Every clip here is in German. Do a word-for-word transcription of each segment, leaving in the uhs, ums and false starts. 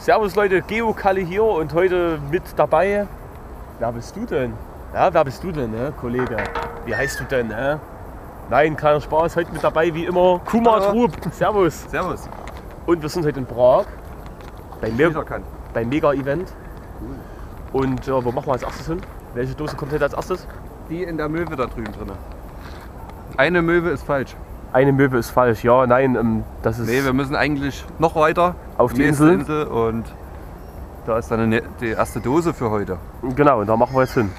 Servus Leute, Geokalle hier und heute mit dabei. Wer bist du denn? Ja, wer bist du denn, ne, Kollege? Wie heißt du denn, ne? Nein, keiner Spaß. Heute mit dabei wie immer Kuma Trub. Servus. Servus. Und wir sind heute in Prag beim, Me beim Mega-Event. Cool. Und ja, wo machen wir als erstes hin? Welche Dose kommt heute als erstes? Die in der Möwe da drüben drin. Eine Möwe ist falsch. Eine Möwe ist falsch, ja, nein, ähm, das ist... Nee, wir müssen eigentlich noch weiter auf die Insel. Insel und da ist dann eine, die erste Dose für heute. Genau, und da machen wir jetzt hin.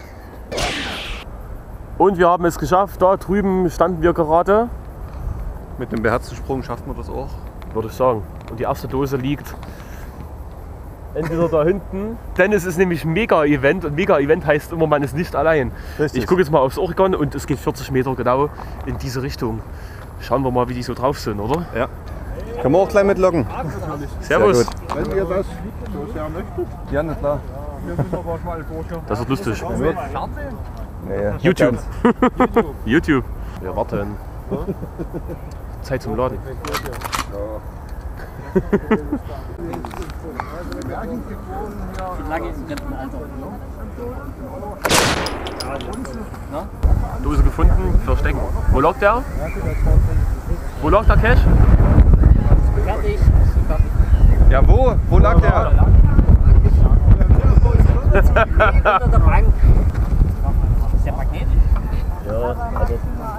Und wir haben es geschafft, da drüben standen wir gerade. Mit einem beherzten Sprung schafft man das auch. Würde ich sagen. Und die erste Dose liegt entweder da hinten, denn es ist nämlich ein Mega-Event und Mega-Event heißt immer, man ist nicht allein. Richtig. Ich gucke jetzt mal aufs Oregon und es geht vierzig Meter genau in diese Richtung. Schauen wir mal, wie die so drauf sind, oder? Ja. Können wir auch gleich mitlocken. Servus. Wenn ihr das so sehr möchtet. Ja, na klar. Das wird lustig. Nee, YouTube. YouTube. Wir warten. Zeit zum Laden. Dose gefunden, verstecken. Wo lag der? Wo lag der Cash? Fertig. Ja, wo? Wo lag der? Unter der Bank. Ist der magnetisch? Ja, also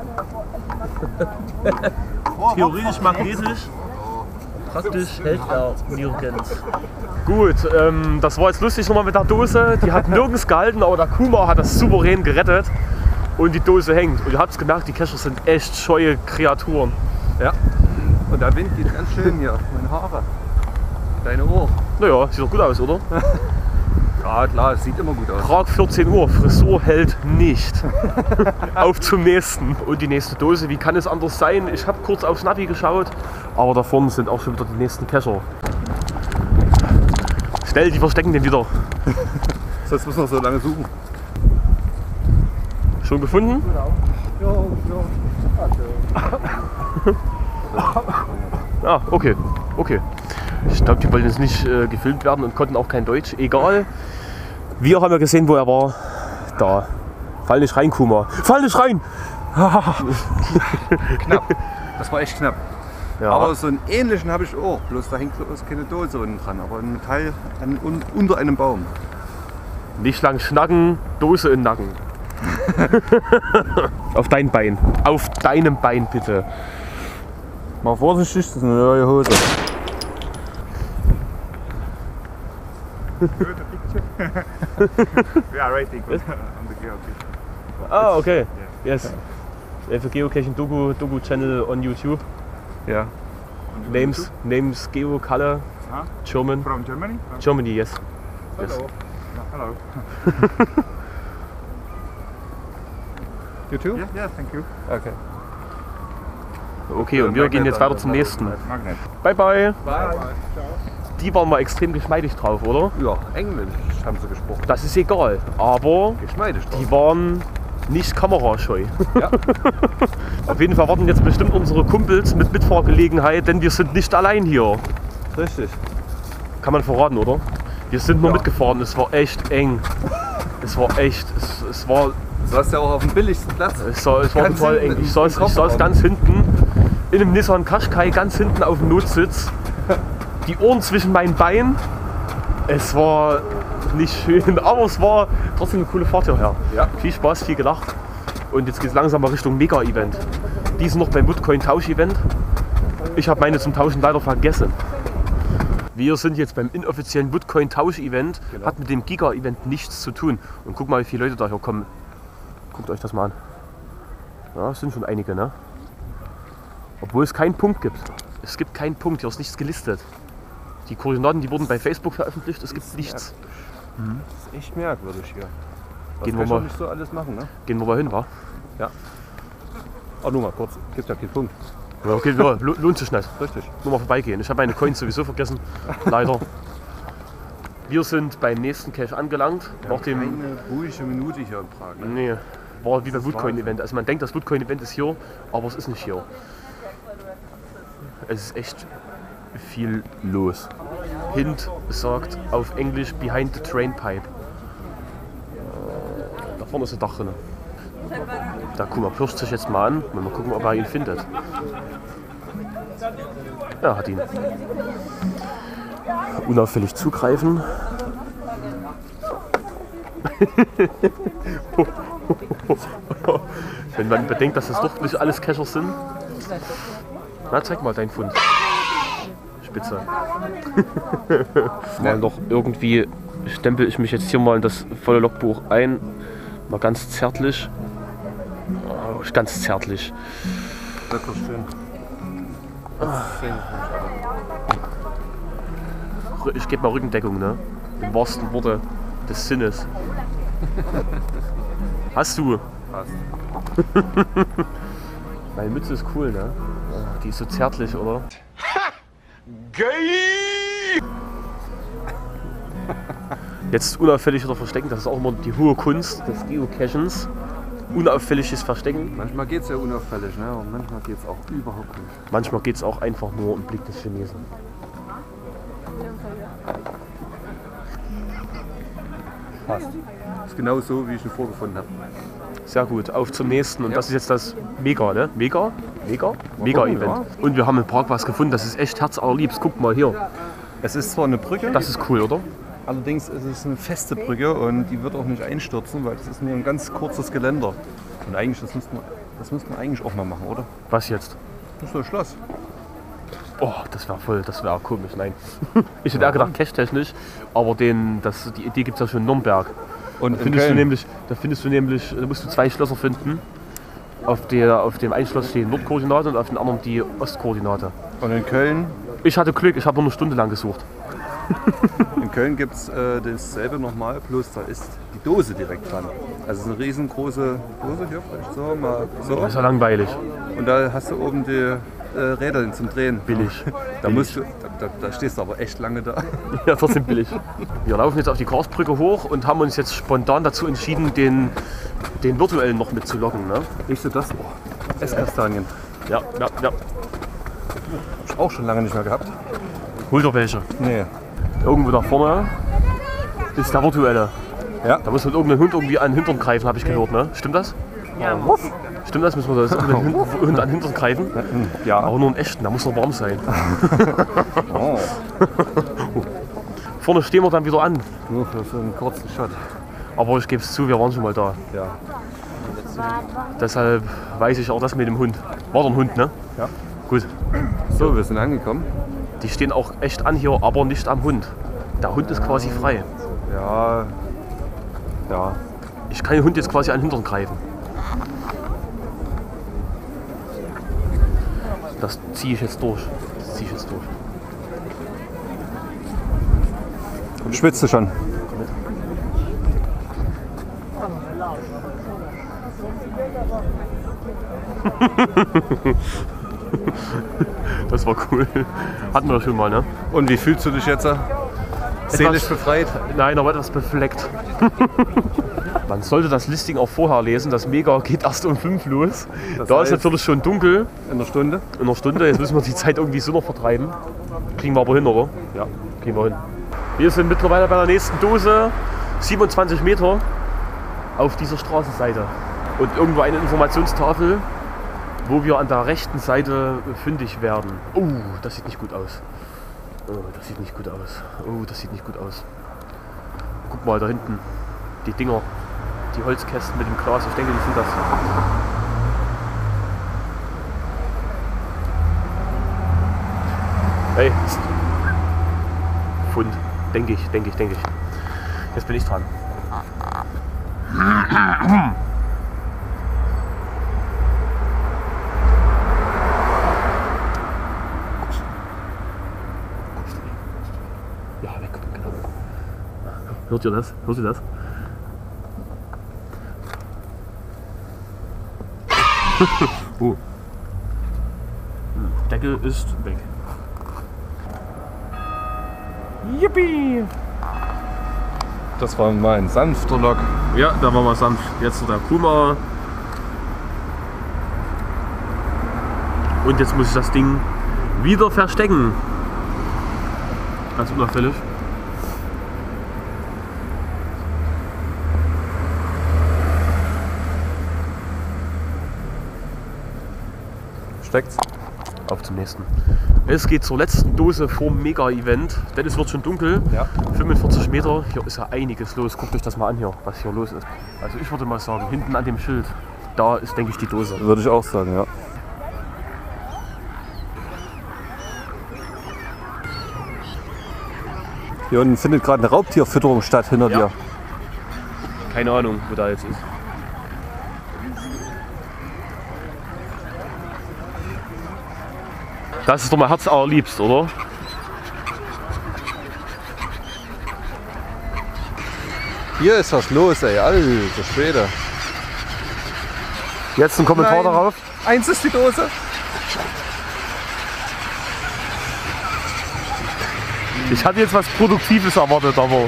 theoretisch magnetisch, praktisch hält er nirgends. Gut, ähm, das war jetzt lustig nochmal mit der Dose. Die hat nirgends gehalten, aber der Kuma hat das souverän gerettet und die Dose hängt. Und ihr habt es gemerkt, die Kescher sind echt scheue Kreaturen. Ja. Und der Wind geht ganz schön hier auf meine Haare. Deine Ohr. Naja, sieht doch gut aus, oder? Ja klar, es sieht immer gut aus. Prag vierzehn Uhr, Frisur hält nicht. Auf zum nächsten. Und die nächste Dose, wie kann es anders sein? Ich habe kurz aufs Navi geschaut, aber da vorne sind auch schon wieder die nächsten Kescher. Schnell, die verstecken den wieder. Sonst müssen wir so lange suchen. Schon gefunden? Ah, okay, okay. Ich glaube, die wollten jetzt nicht äh, gefilmt werden und konnten auch kein Deutsch. Egal. Wir haben ja gesehen, wo er war. Da. Fall nicht rein, Kuma. Fall nicht rein! Knapp. Das war echt knapp. Ja. Aber so einen ähnlichen habe ich auch. Bloß da hängt bloß keine Dose unten dran. Aber ein Metall an, un, unter einem Baum. Nicht lang schnacken, Dose in den Nacken. Auf dein Bein. Auf deinem Bein bitte. Mal vorsichtig, das ist eine neue Hose. We are waiting on the geocaching. Ah, okay. Yes. Yeah, for geocaching Dogu, Dogu channel on YouTube. Ja. Names, names Geokalle, Huh? German. From Germany? Germany, yes. Hello. Yes. Hello. You too? Yeah, yeah, thank you. Okay. Okay, und wir gehen jetzt weiter zum nächsten. Magnet. Bye bye. Bye. Die waren mal extrem geschmeidig drauf, oder? Ja, Englisch haben sie gesprochen. Das ist egal, aber Geschmeidig drauf. die waren nicht kamerascheu. Ja. Auf jeden Fall warten jetzt bestimmt unsere Kumpels mit Mitfahrgelegenheit, denn wir sind nicht allein hier. Richtig. Kann man verraten, oder? Wir sind nur Ja. mitgefahren, es war echt eng. Es war echt, es, es war, Du hast ja auch auf dem billigsten Platz. es war, es war Ganz total hinten eng. Ich im saß, ich saß Kofferraum. ganz hinten in einem Nissan Qashqai, ganz hinten auf dem Notsitz. Die Ohren zwischen meinen Beinen. Es war nicht schön, aber es war trotzdem eine coole Fahrt hierher. Ja. Viel Spaß, viel gelacht. Und jetzt geht es langsam mal Richtung Mega-Event. Die sind noch beim Woodcoin-Tausch-Event. Ich habe meine zum Tauschen leider vergessen. Wir sind jetzt beim inoffiziellen Woodcoin-Tausch-Event. Genau. Hat mit dem Giga-Event nichts zu tun. Und guck mal, wie viele Leute da hier kommen. Guckt euch das mal an. Ja, es sind schon einige, ne? Obwohl es keinen Punkt gibt. Es gibt keinen Punkt, hier ist nichts gelistet. Die Koordinaten, die wurden bei Facebook veröffentlicht, es gibt nichts. Das ist echt merkwürdig hier. Was Gehen wir Kescher mal. nicht so alles machen, ne? Gehen wir mal hin, wa? Ja. Oh, nur mal kurz. Gibt ja keinen Punkt. Ja, okay, ja, lo- lohnt sich nicht. Richtig. Nur mal vorbeigehen. Ich habe meine Coins sowieso vergessen. Leider. Wir sind beim nächsten Cache angelangt. Nach dem, Eine ruhige Minute hier in Prag. Ne? nee, war wie beim Woodcoin-Event. Also man denkt, das Woodcoin-Event ist hier, aber es ist nicht hier. Es ist echt viel los. Hint sagt auf Englisch Behind the Train Pipe. Da vorne ist ein Dach drin. Da guck mal, pirscht sich jetzt mal an und mal gucken, ob er ihn findet. Ja, hat ihn. Unauffällig zugreifen. Wenn man bedenkt, dass das doch nicht alles Kescher sind. Na, zeig mal deinen Fund. Spitze. Mal doch irgendwie stempel ich mich jetzt hier mal in das volle Logbuch ein. Mal ganz zärtlich. Oh, ganz zärtlich. Wirklich schön. Ich gebe mal Rückendeckung, ne? Im wahrsten Worte des Sinnes. Hast du? Passt. Meine Mütze ist cool, ne? Die ist so zärtlich, oder? Geil! Jetzt unauffällig wieder verstecken, das ist auch immer die hohe Kunst des Geocachens. Unauffälliges Verstecken. Manchmal geht es ja unauffällig, ne? Und manchmal geht es auch überhaupt nicht. Manchmal geht es auch einfach nur im Blick des Chinesen. Passt. Ist genau so, wie ich ihn vorgefunden habe. Sehr gut, auf zum nächsten. Und Ja. das ist jetzt das Mega, ne? Mega? Mega? Mega-Event. Ja. Und wir haben in Prag was gefunden, das ist echt herzallerliebst. Guck mal hier. Es ist zwar eine Brücke, Das ist cool, oder? allerdings ist es eine feste Brücke und die wird auch nicht einstürzen, weil es ist nur ein ganz kurzes Geländer. Und eigentlich, das müsste man, das müsste man eigentlich auch mal machen, oder? Was jetzt? Das ist so ein Schloss. Oh, das wäre voll, das wäre komisch. Nein. Ich hätte eher gedacht, cache-technisch, aber den, das, die Idee gibt es ja schon in Nürnberg. Und Da in findest, du Köln. nämlich, da findest du nämlich, da musst du zwei Schlösser finden. Auf, der, auf dem einen Schloss stehen Nordkoordinate und auf dem anderen die Ostkoordinate. Und in Köln, Ich hatte Glück, ich habe nur eine Stunde lang gesucht. in Köln gibt es äh, dasselbe nochmal, bloß da ist die Dose direkt dran. Also es ist eine riesengroße Dose hier, vielleicht so, mal so. Das ist ja langweilig. Und da hast du oben die äh, Räder zum Drehen. Billig. Da, musst du, da, da, da stehst du aber echt lange da. Ja, trotzdem billig. Wir laufen jetzt auf die Karlsbrücke hoch und haben uns jetzt spontan dazu entschieden, den, den virtuellen noch mitzulocken. Ne? Riechst du das? Oh, Esskastanien. Ja, ja, ja. Hab ich auch schon lange nicht mehr gehabt. Hol dir welche. Nee. Irgendwo da vorne ist der virtuelle. Ja. Da muss mit irgendeinem Hund irgendwie an den Hintern greifen, habe ich gehört. Ne? Stimmt das? Ja, muss. Stimmt das? Müssen wir das irgendeinen Hund, Hund an den Hintern greifen? Ja. Aber nur einen echten, da muss noch warm sein. Oh. Vorne stehen wir dann wieder an. Nur für so einen kurzen Shot. Aber ich gebe es zu, wir waren schon mal da. Ja. Deshalb weiß ich auch das mit dem Hund. War doch ein Hund, ne? Ja. Gut. So, wir sind angekommen. Die stehen auch echt an hier, aber nicht am Hund. Der Hund ist quasi frei. Ja. Ja. Ich kann den Hund jetzt quasi an den Hintern greifen. Das ziehe ich jetzt durch. Das ziehe ich jetzt durch. Schwitzt du schon? Das war cool. Hatten wir schon mal, ne? Und wie fühlst du dich jetzt? Seelisch Etwas- befreit? Nein, aber etwas befleckt. Man sollte das Listing auch vorher lesen. Das Mega geht erst um fünf los. Das Da ist heißt- natürlich schon dunkel. In einer Stunde? In einer Stunde. Jetzt müssen wir die Zeit irgendwie so noch vertreiben. Kriegen wir aber hin, oder? Ja. Kriegen wir hin. Wir sind mittlerweile bei der nächsten Dose. siebenundzwanzig Meter auf dieser Straßenseite. Und irgendwo eine Informationstafel, wo wir an der rechten Seite fündig werden. Oh, das sieht nicht gut aus. Oh, das sieht nicht gut aus. Oh, das sieht nicht gut aus. Guck mal da hinten. Die Dinger. Die Holzkästen mit dem Glas. Ich denke, die sind das. Hey. Psst. Fund. Denke ich, denke ich, denke ich. Jetzt bin ich dran. Ja, weg, genau. Hört ihr das? Hört ihr das? oh. Deckel ist weg. Yippie! Das war mal ein sanfter Lok. Ja, da war mal sanft. Jetzt der Kuma. Und jetzt muss ich das Ding wieder verstecken. Ganz unauffällig. Steckt's? Auf zum nächsten. Es geht zur letzten Dose vorm Mega-Event, denn es wird schon dunkel. Ja. fünfundvierzig Meter, hier ist ja einiges los. Guckt euch das mal an hier, was hier los ist. Also ich würde mal sagen, hinten an dem Schild, da ist, denke ich, die Dose. Würde ich auch sagen, ja. Hier unten findet gerade eine Raubtierfütterung statt hinter Ja. dir. Keine Ahnung, wo da jetzt ist. Das ist doch mein Herz allerliebst, oder? Hier ist was los, ey. Alter Schwede. Jetzt ein Kommentar Nein. darauf. Eins ist die Dose. Ich hatte jetzt was Produktives erwartet, aber...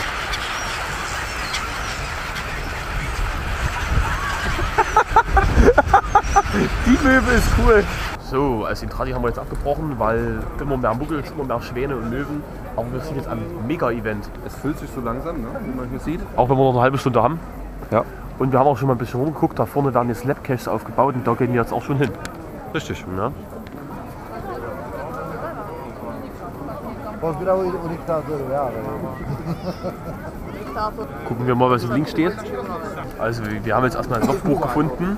Die Möwe ist cool. So, als Intradi haben wir jetzt abgebrochen, weil immer mehr Muggels, immer mehr Schwäne und Möwen. Aber wir sind jetzt am Mega-Event. Es fühlt sich so langsam, ne? Wie man hier sieht. Auch wenn wir noch eine halbe Stunde haben. Ja. Und wir haben auch schon mal ein bisschen rumgeguckt. Da vorne werden jetzt Labcaches aufgebaut und da gehen wir jetzt auch schon hin. Richtig. Ja. Gucken wir mal, was im Link steht. Also wir wir haben jetzt erstmal ein Logbuch gefunden.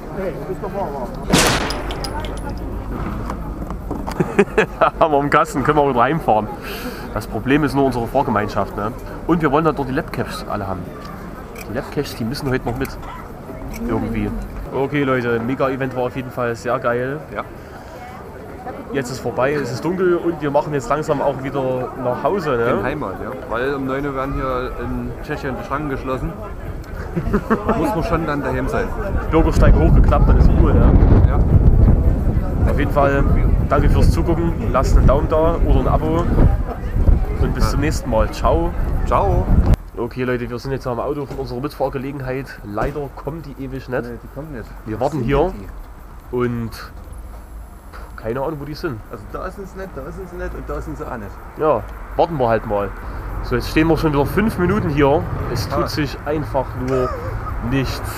Haben wir im Kasten, können wir auch wieder heimfahren. Das Problem ist nur unsere Fahrgemeinschaft. Ne? Und wir wollen dann dort die Labcaches alle haben. Die Labcaches, die müssen heute noch mit. Irgendwie. Okay Leute, Mega-Event war auf jeden Fall sehr geil. Ja. Jetzt ist vorbei, es ist dunkel und wir machen jetzt langsam auch wieder nach Hause. In Ne? Heimat, ja. Weil um neun Uhr werden hier in Tschechien die Schranken geschlossen. Muss man schon dann daheim sein. Bürgersteig hochgeklappt, dann ist Ruhe. Ne? Ja. Auf jeden Fall danke fürs Zugucken, lasst einen Daumen da oder ein Abo und bis zum nächsten Mal. Ciao. Ciao. Okay Leute, wir sind jetzt am Auto von unserer Mitfahrgelegenheit. Leider kommt die ewig nicht. Nee, die kommt nicht. Wir warten hier und keine Ahnung, wo die sind. Also da sind sie nicht, da sind sie nicht und da sind sie auch nicht. Ja, warten wir halt mal. So, jetzt stehen wir schon wieder fünf Minuten hier. Es tut Ah. sich einfach nur nichts.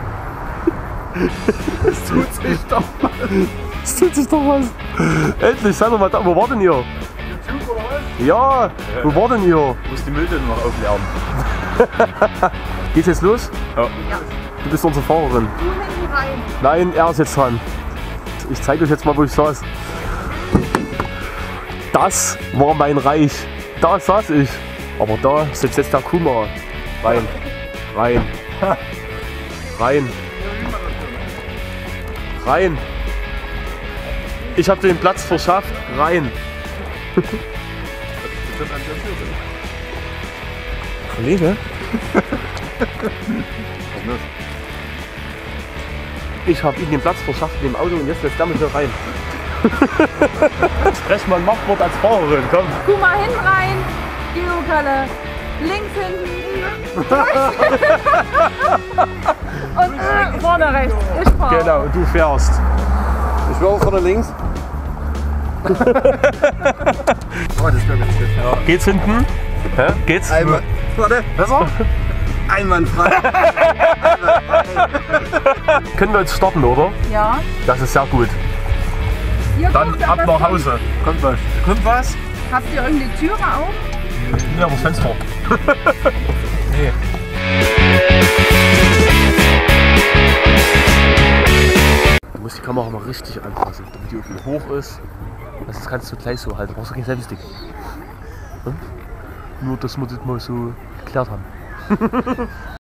Es tut sich doch mal. Es tut sich doch was. Endlich, seid doch mal da. Wo war denn ihr? Ja, wo war denn ihr? Ich muss die Mülltonne noch aufleeren. Geht's jetzt los? Ja. Du bist unsere Fahrerin. Du hinten rein. Nein, er ist jetzt dran. Ich zeige euch jetzt mal, wo ich saß. Das war mein Reich. Da saß ich. Aber da sitzt jetzt der Kuma. Rein. Rein. Rein. Rein. Ich habe den Platz verschafft. Rein. Kollege? Ich habe ihm den Platz verschafft in dem Auto und jetzt lässt er mich hier rein. Sprech mal ein Machtwort als Fahrerin, komm. Guck mal hinten rein. Geokalle. Links hinten. Und äh, vorne rechts. Ich fahre. Genau, und du fährst. Ich will auch vorne links. Oh, das wäre ganz schön. Ja. Geht's hinten? Hä? Geht's? Einmal. Warte. Besser? Einwandfrei. Können wir jetzt starten, oder? Ja. Das ist sehr gut. Ihr Dann guckt, ab das nach kommt. Hause. Kommt was. Kommt was? Habt ihr irgendeine Türe auf? Ja, das Fenster. Nee. Du musst die Kamera mal richtig anpassen, damit die irgendwie hoch ist. Das kannst du gleich so halten. Du brauchst du keinen Selfie-Stick. Hm? Nur, dass wir das mal so geklärt haben.